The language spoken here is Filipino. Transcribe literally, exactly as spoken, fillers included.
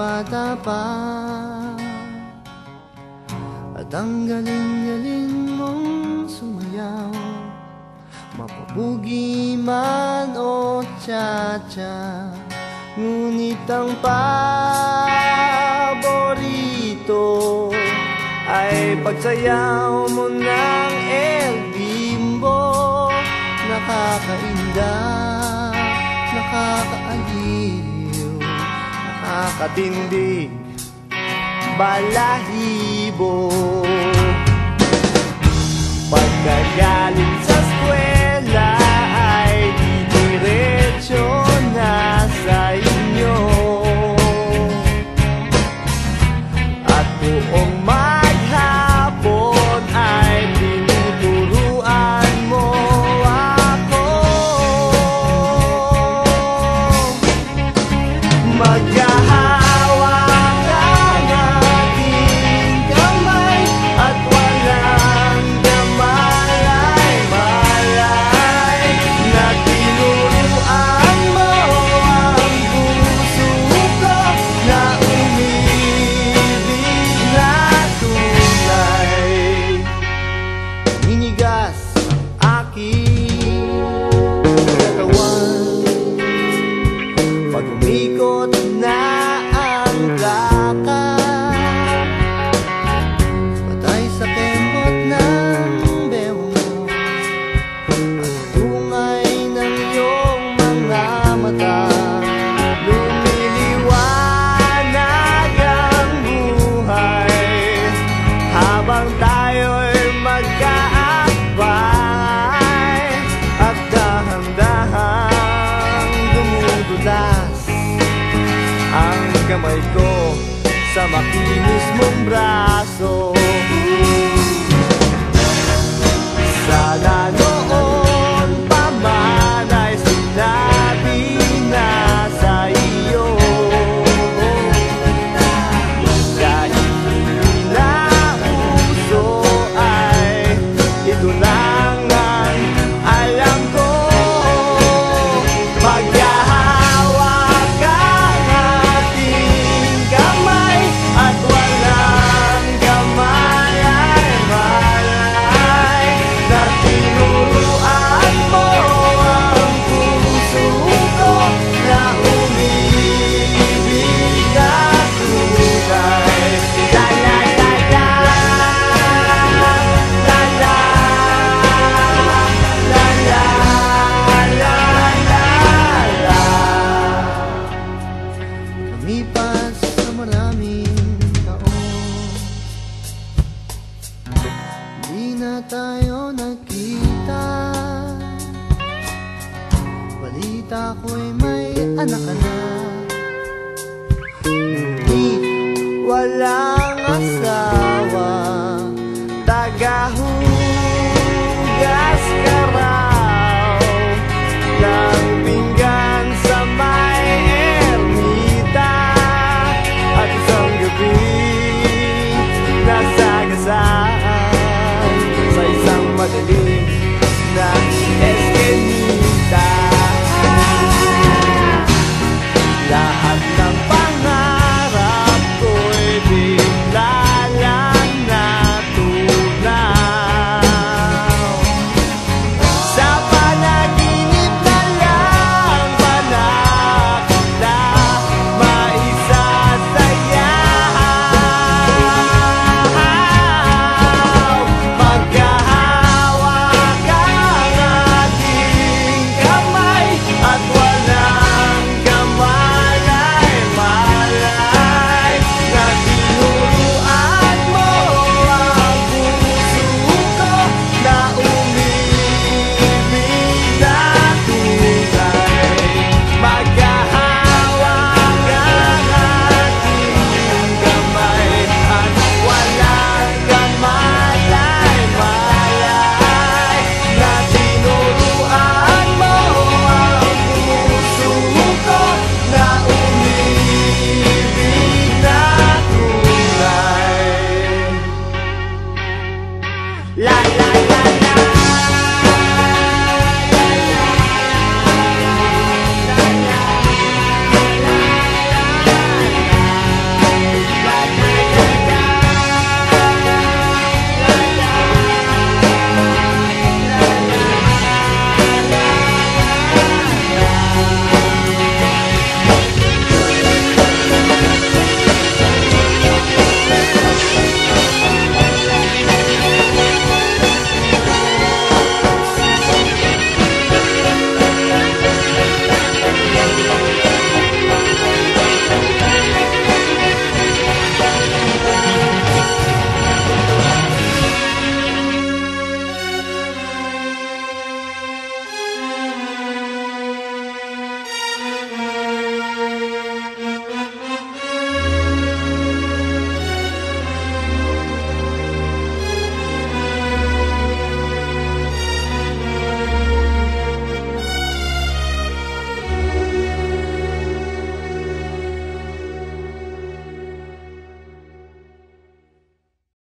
bata pa. At ang galing-galing mong sumayaw, mapabugi man o cha-cha. Ngunit ang paborito ay pagsayaw mo ng El Bimbo. Nakakainda, nakakaaliw, nakakatindig, balahibo. Pagkagaling sa eskwela ay didiretso na sa inyo, at buong maghapon ay tinuturuan mo ako. Maghahawak ang ating kamay at walang kamalay-malay, na tinuruan mo ang puso ko na umibig na tunay. Inigas ang aking katawan pag umikot na ang plaka, patay sa kembot ng beho mo at tungay ng iyong mga mata. Lumiliwanag ang buhay habang tayo'y magkaakbay, at dahan-dahang dumudulas ang kamay ko sa makinis mong braso. Sana noon pa man ay sinabi na sa iyo, kahit hindi na uso ay ito lang ang alam ko. Maghahawak ang ating kamay at walang kamalay-malay, na tinuruan mo ang puso ko na umibig na tunay. La la la la, la la, la la la la la. Lumipas sa maraming taon, di na tayo nagkita. Balita ko'y may anak ka na, ngunit walang asawa. Tagahugas ka raw ng pinggan sa may ermita, at isang gabi nasagasaan sa isang madilim na eskinita. Lahat